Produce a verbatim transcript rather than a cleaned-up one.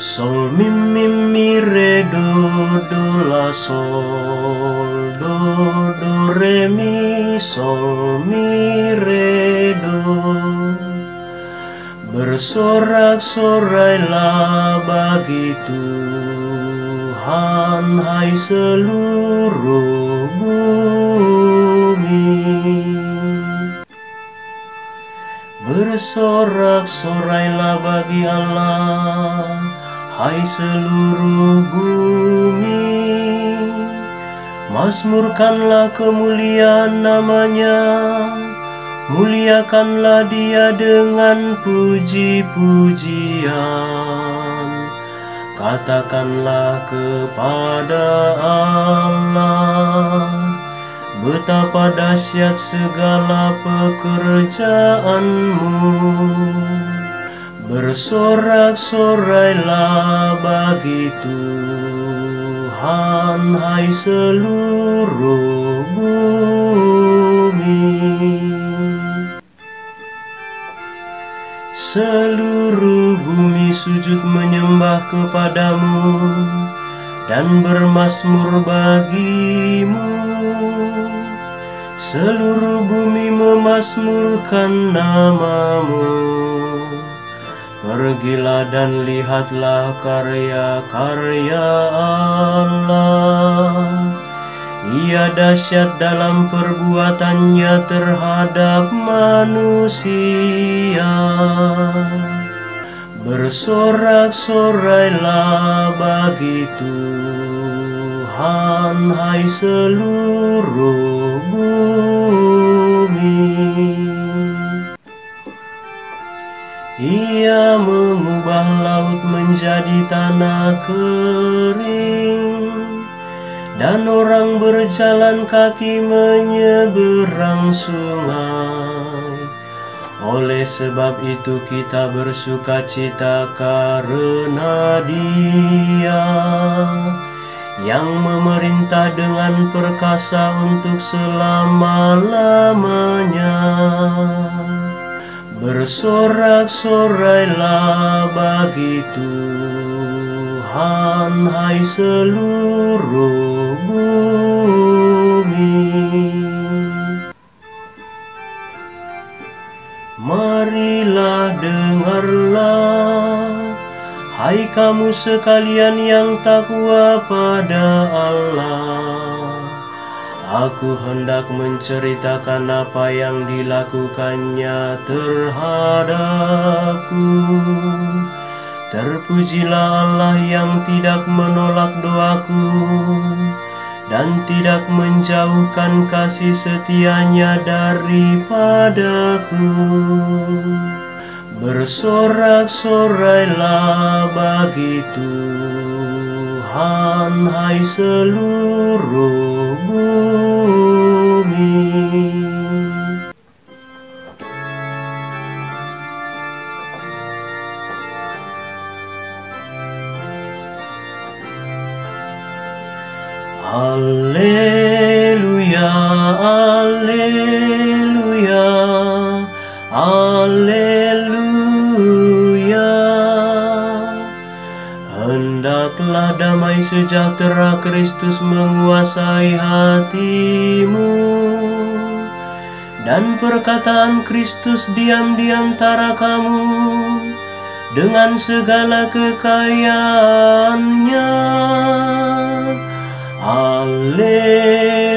Sol mi mi mi re do do la sol do do re mi sol mi re do. Bersorak-sorailah bagi Tuhan, hai seluruh bumi. Bersorak-sorailah bagi Allah, hai seluruh bumi. Mazmurkanlah kemuliaan namanya, muliakanlah Dia dengan puji-pujian. Katakanlah kepada Allah, betapa dahsyat segala pekerjaanmu. Bersorak-sorailah bagi Tuhan, hai seluruh bumi. Seluruh bumi sujud menyembah kepadamu dan bermazmur bagimu. Seluruh bumi memazmurkan namamu. Pergilah dan lihatlah karya-karya Allah. Ia dahsyat dalam perbuatannya terhadap manusia. Bersorak-sorailah bagi Tuhan, hai seluruh bumi. Ia mengubah laut menjadi tanah kering, dan orang berjalan kaki menyeberang sungai. Oleh sebab itu kita bersuka cita karena Dia yang memerintah dengan perkasa untuk selama-lamanya. Bersorak-sorailah bagi Tuhan, hai seluruh bumi. Marilah dengarlah, hai kamu sekalian yang takwa pada Allah. Aku hendak menceritakan apa yang dilakukannya terhadapku. Terpujilah Allah yang tidak menolak doaku dan tidak menjauhkan kasih setianya daripadaku. Bersorak-sorailah bagi Tuhan, hai seluruh bumi. Alleluia, alleluia, alleluia. Hendaklah damai sejahtera Kristus menguasai hatimu, dan perkataan Kristus diam di antara kamu dengan segala kekayaannya. Alleluia.